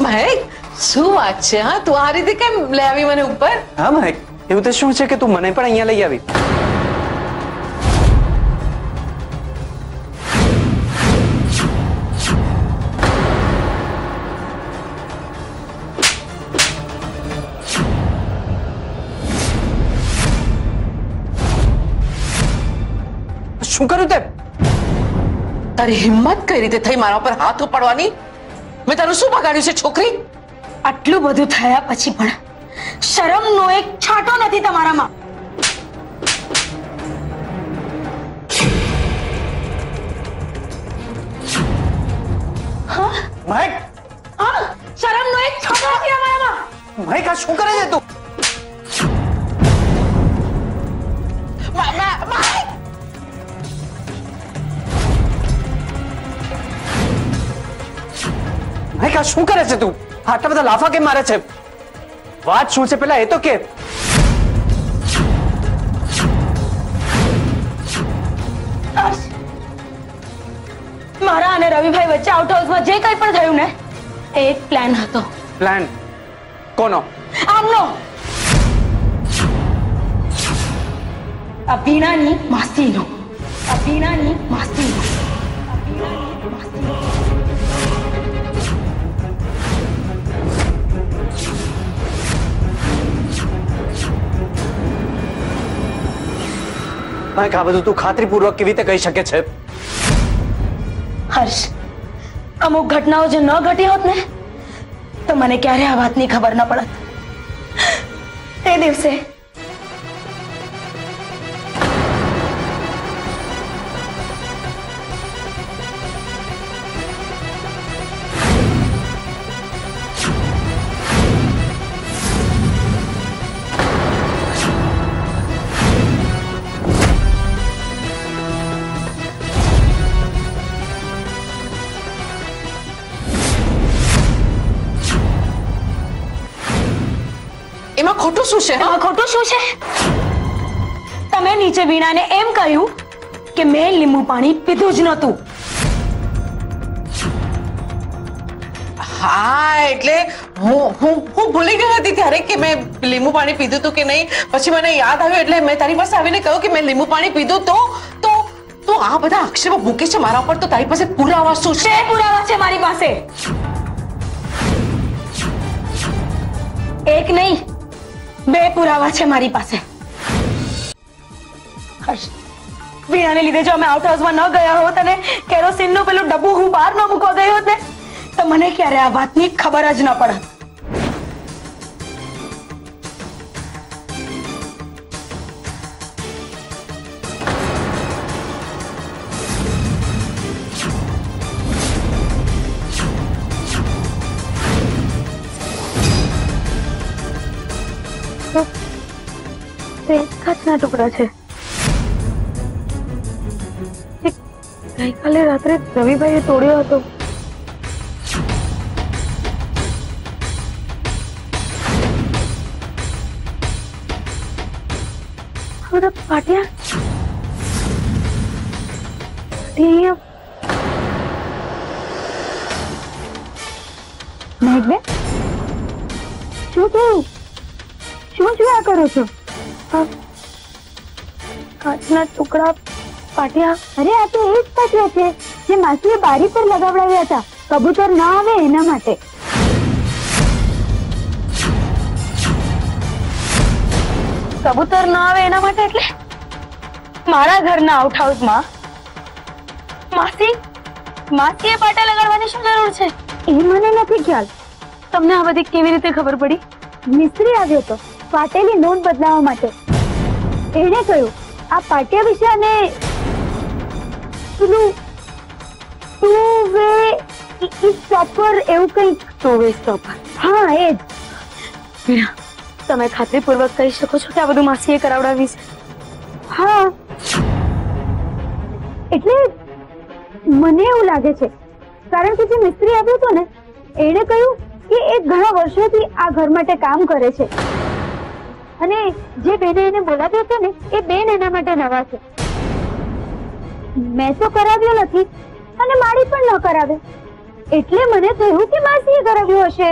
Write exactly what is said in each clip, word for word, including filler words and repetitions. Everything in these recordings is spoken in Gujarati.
મહેક, શું વાત છે? હા, તું આ રીતે કેમ લઈ આવી મને ઉપર? હા મહેક, એવું તો શું છે કે તું મને પણ અહીંયા લઈ આવી? શું કર્યું તે? તારી હિંમત કઈ રીતે થઈ મારા ઉપર હાથ ઉપાડવાની? મેં તારું શું બગાડ્યું છે છોકરી? આટલું બધું થયા પછી પણ શરમનો એક છાંટો નથી તમારામાં. હા મહેક, હા, શરમનો એક છાંટો નથી તમારામાં. મહેક આ શું કરે છે તું? મહેક આ શું કરે છે તું? આટલા બધા લાફા કેમ મારે છે? વાત શું છે પેલા એ તો કે. મારા અને રવિભાઈ વચ્ચે આઉટ હાઉસમાં જે કંઈ પણ થયું ને એ એક પ્લાન હતો. પ્લાન કોનો? આમનો. અભિનાની માસીનો. અભિનાની માસીનો. અભિનાની માસીનો. મહેક આ બધું તું ખાતરીપૂર્વક કેવી રીતે કહી શકે છે? હર્ષ, અમુક ઘટનાઓ જો ન ઘટી હોત ને તો મને ક્યારે આ વાતની ખબર ન પડત. તે દિવસે એમાં ખોટું શું છે? એમાં ખોટું શું છે? તમે નીચે વીણાને એમ કહ્યું કે મેં લીંબુ પાણી પીધું જ નહોતું. હા, એટલે હું હું હું ભૂલી ગઈ હતી ત્યારે કે મેં લીંબુ પાણી પીધું હતું કે નહીં. પછી મને યાદ આવ્યું એટલે મેં તારી પાસે આવીને કહ્યું કે મેં લીંબુ પાણી પીધું. તો તો તો આ બધા આક્ષેપો મૂકે છે મારા પર, તો તારી પાસે પુરાવા શું છે? બે પુરાવા છે મારી પાસે. એક નહીં, બે પુરાવા છે મારી પાસે. હર્ષ, વીણાને લીધે જો અમે આઉટ હાઉસમાં ન ગયા હોત અને કેરોસીનનું પેલું ડબ્બુ હું બહાર ન મૂકવા ગઈ હોત ને તો મને ક્યારે આ વાતની ખબર જ ન પડત. કાચના ટુકડા છે. ગઈકાલે રાત્રે રવિભાઈએ તોડ્યો હતો. પાટિયા અહીંયા મેઘબેન, શું થયું? શું જોયા કરો છો? કાચના ટુકડા પાટિયા? અરે આ તો એ જ પાટિયા છે જે માસીએ બારી પર લગાવડાવ્યા હતા, કબૂતર ના આવે એના માટે. કબૂતર ના આવે એના માટે? એટલે મારા ઘરના આઉટ હાઉસમાં માસી માસીએ પાટા લગાડવાની શું જરૂર છે? એ મને નથી ખ્યાલ. તમને આ બધી કેવી રીતે ખબર પડી? મિસ્ત્રી આવ્યો હતો પાટેલી નોંધ બદલાવવા માટે. એણે કહ્યું આ પાટિયા વિશે અને પેલું ટુ વે સ્ટોપર એવું કંઈક. Two way stopper? હા એ જ. વીણા, તમે ખાતરીપૂર્વક કહી શકો છો કે આ બધું માસીએ કરાવડાવી છે? હા, એટલે મને એવું લાગે છે કારણ કે જે મિસ્ત્રી આવ્યો હતો ને એણે કહ્યું કે એ ઘણા વર્ષોથી આ ઘર માટે કામ કરે છે અને જે બેને એને બોલાવ્યો હતો ને એ બેન એના માટે નવા છે. મેં તો કરાવ્યો નથી અને મારી પણ ન કરાવે. એટલે મને થયું કે માસીએ કરાવ્યું હશે.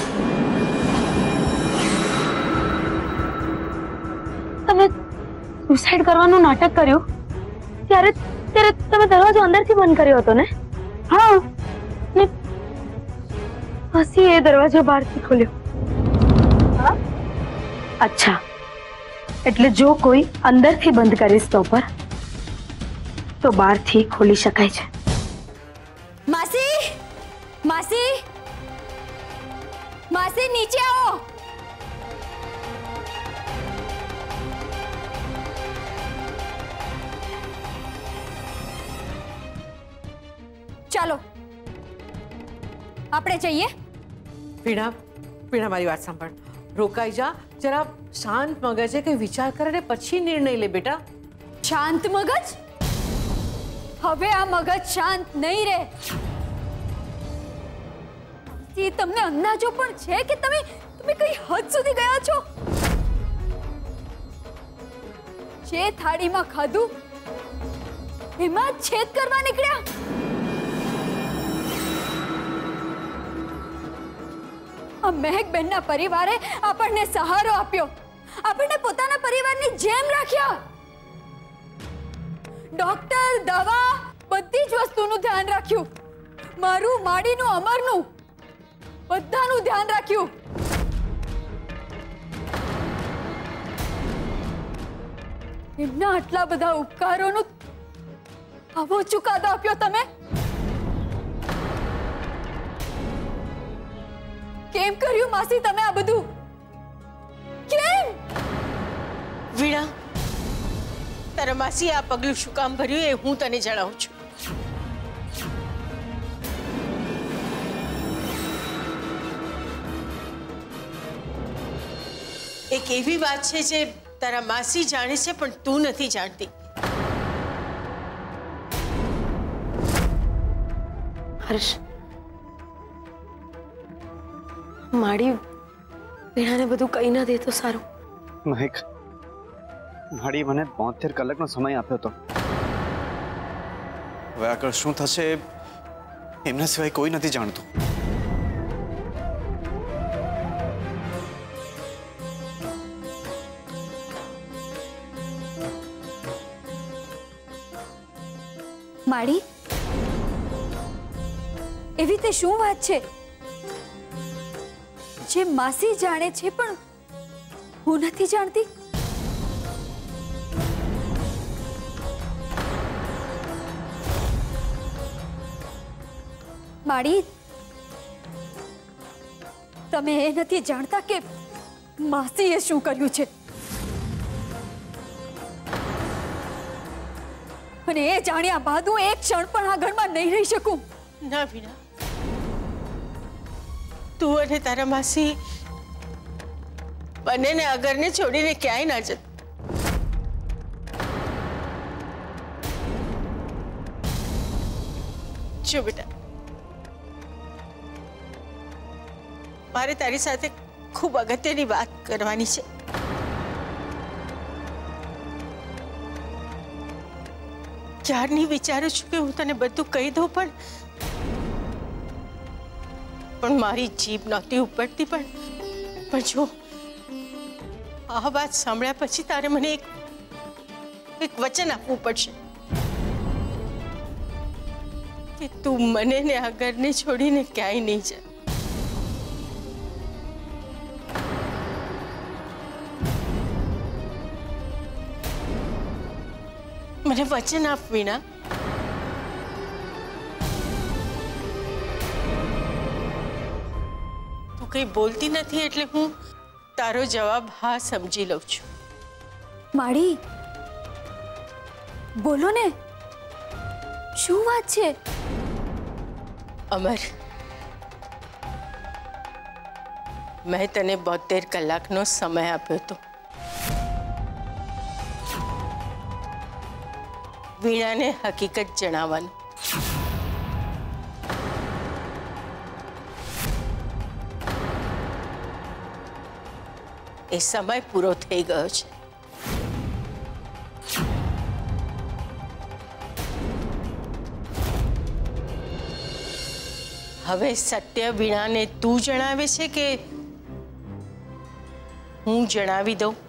તમે સુસાઇડ કરવાનું નાટક કર્યું ત્યારે ત્યારે તમે દરવાજો અંદરથી બંધ કર્યો હતો ને? હા, ને પછી એ દરવાજો બહારથી ખોલ્યો. હા, અચ્છા, એટલે જો કોઈ અંદરથી બંધ કરે સ્ટોપર તો બહારથી ખોલી શકાય છે. માસી, માસી, માસી નીચે આવો. ચાલો આપણે જઈએ. વીણા, વીણા મારી વાત સાંભળ. રોકાઈ જા, જરા શાંત મગજે કઈ વિચાર કરે ને પછી નિર્ણય લે બેટા. શાંત મગજ? હવે આ મગજ શાંત નહીં રહે. તે તમને અંદાજો પણ છે કે તમે તમે કઈ હદ સુધી ગયા છો? જે થાળીમાં ખાધું એમાં જ છેદ કરવા નીકળ્યા. આ મહેક બહેનના પરિવારે આપણને સહારો આપ્યો, આપણને પોતાના પરિવારની જેમ રાખ્યા. ડોક્ટર, દવા, બધી જ વસ્તુનું ધ્યાન રાખ્યું. મારું, માડીનું, અમરનું, બધાનું ધ્યાન રાખ્યું. એમના આટલા બધા ઉપકારોનું આવો ચુકાદો આપ્યો તમે? કેમ કર્યું માસી તમે આ બધું? કેમ? વીણા, તારા માસી આ પગલું શું કામ ભર્યું એ હું તને જણાવું છું. એક એવી વાત છે જે તારા માસી જાણે છે પણ તું નથી જાણતી. હર્ષ, માડી વીણાને બધું કહી ના દે તો સારું. મહેક, માડી મને બોતેર કલાકનો સમય આપ્યો હતો. હવે આગળ શું થશે એમના સિવાય કોઈ નથી જાણતું. માડી, એવી તે શું વાત છે જે માસી જાણે છે પણ હું નથી જાણતી? માડી, તમે એ નથી જાણતા કે માસીએ શું કર્યું છે, અને એ જાણ્યા બાદ હું એક ક્ષણ પણ આ ઘરમાં નહીં રહી શકું. ના વીણા, તું અને તારા માસી બંનેને અગરને છોડીને ક્યાંય ના જત. જો બેટા, મારે તારી સાથે ખૂબ અગત્યની વાત કરવાની છે. ક્યારની વિચારું છું કે હું તને બધું કહી દઉં પણ પણ મારી જીભ નહોતી ઉપડતી. પણ પણ જો આ વાત સાંભળ્યા પછી તારે મને એક એક વચન આપવું પડશે કે તું મને ને આ ઘરને છોડીને ક્યાંય નહીં જા. મને વચન આપ વીણા. તું કઈ બોલતી નથી એટલે હું તારો જવાબ હા સમજી લઉં છું. માડી, બોલો ને, શું વાત છે? અમર, મેં તને બોતેર કલાકનો સમય આપ્યો હતો. વીણાને હકીકત જણાવવાનું. એ સમય પૂરો થઈ ગયો છે. હવે સત્ય વીણાને તું જણાવે છે કે હું જણાવી દઉં?